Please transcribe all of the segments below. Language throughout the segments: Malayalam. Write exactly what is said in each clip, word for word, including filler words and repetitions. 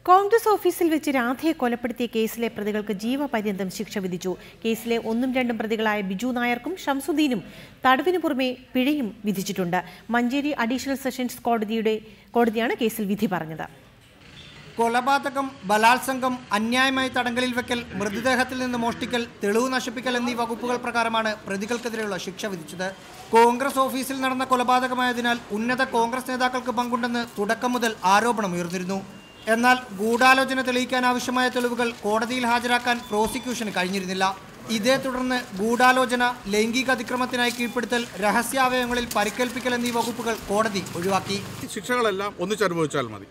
കോൺഗ്രസ് ഓഫീസിൽ വെച്ച് രാധയെ കൊലപ്പെടുത്തിയ കേസിലെ പ്രതികൾക്ക് ജീവപര്യന്തം ശിക്ഷ വിധിച്ചു. കേസിലെ ഒന്നും രണ്ടും പ്രതികളായ ബിജു നായർക്കും ഷംസുദ്ദീനും തടവിനു പുറമെ പിഴയും വിധിച്ചിട്ടുണ്ട്. മഞ്ചേരി അഡീഷണൽ സെഷൻസ് കോടതിയുടെ കോടതിയാണ് കേസിൽ വിധി പറഞ്ഞത്. കൊലപാതകം, ബലാത്സംഗം, അന്യായമായി തടങ്കലിൽ വെക്കൽ, മൃതദേഹത്തിൽ നിന്ന് മോഷ്ടിക്കൽ, തെളിവ് നശിപ്പിക്കൽ എന്നീ വകുപ്പുകൾ പ്രകാരമാണ് പ്രതികൾക്കെതിരെയുള്ള ശിക്ഷ വിധിച്ചത്. കോൺഗ്രസ് ഓഫീസിൽ നടന്ന കൊലപാതകമായതിനാൽ ഉന്നത കോൺഗ്രസ് നേതാക്കൾക്ക് പങ്കുണ്ടെന്ന് തുടക്കം മുതൽ ആരോപണമുയർന്നിരുന്നു. എന്നാൽ ഗൂഢാലോചന തെളിയിക്കാൻ ആവശ്യമായ തെളിവുകൾ കോടതിയിൽ ഹാജരാക്കാൻ പ്രോസിക്യൂഷന് കഴിഞ്ഞിരുന്നില്ല. ഇതേ തുടർന്ന് ഗൂഢാലോചന, ലൈംഗിക അതിക്രമത്തിനായി കീഴ്പ്പെടുത്തൽ, രഹസ്യാവയവങ്ങളിൽ പരിക്കേൽപ്പിക്കൽ എന്നീ വകുപ്പുകൾ കോടതി ഒഴിവാക്കി. ശിക്ഷകളെല്ലാം ഒന്നിച്ചനുഭവിച്ചാൽ മതി.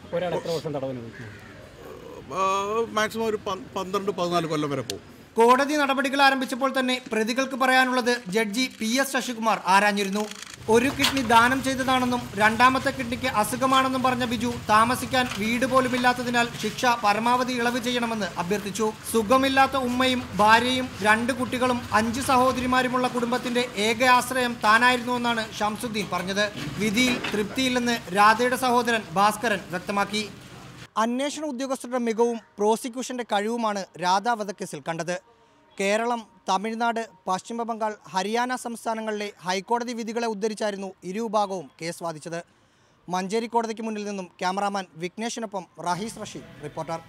മാക്സിമം ഒരു പന്ത്രണ്ട് പതിനാല് കൊല്ലം വരെ പോകും. കോടതി നടപടികൾ ആരംഭിച്ചപ്പോൾ തന്നെ പ്രതികൾക്ക് പറയാനുള്ളത് ജഡ്ജി പി എസ് ശശികുമാർ ആരാഞ്ഞിരുന്നു. ഒരു കിഡ്നി ദാനം ചെയ്തതാണെന്നും രണ്ടാമത്തെ കിഡ്നിക്ക് അസുഖമാണെന്നും പറഞ്ഞ ബിജു താമസിക്കാൻ വീട് പോലുമില്ലാത്തതിനാൽ ശിക്ഷ പരമാവധി ഇളവ് ചെയ്യണമെന്ന് അഭ്യർത്ഥിച്ചു. സുഖമില്ലാത്ത ഉമ്മയും ഭാര്യയും രണ്ട് കുട്ടികളും അഞ്ച് സഹോദരിമാരുമുള്ള കുടുംബത്തിന്റെ ഏക ആശ്രയം താനായിരുന്നുവെന്നാണ് ഷംസുദ്ദീൻ പറഞ്ഞത്. വിധിയിൽ തൃപ്തിയില്ലെന്ന് രാധയുടെ സഹോദരൻ ഭാസ്കരൻ വ്യക്തമാക്കി. അന്വേഷണ ഉദ്യോഗസ്ഥരുടെ മികവും പ്രോസിക്യൂഷന്റെ കഴിവുമാണ് രാധ വധക്കേസിൽ കണ്ടത്. കേരളം, തമിഴ്നാട്, പശ്ചിമ ബംഗാൾ, ഹരിയാന സംസ്ഥാനങ്ങളിലെ ഹൈക്കോടതി വിധികളെ ഉദ്ധരിച്ചായിരുന്നു ഇരുവിഭാഗവും കേസ് വാദിച്ചത്. മഞ്ചേരി കോടതിക്ക് മുന്നിൽ നിന്നും ക്യാമറാമാൻ വിഘ്നേഷിനൊപ്പം റഹീസ് റഷീദ്, റിപ്പോർട്ടർ.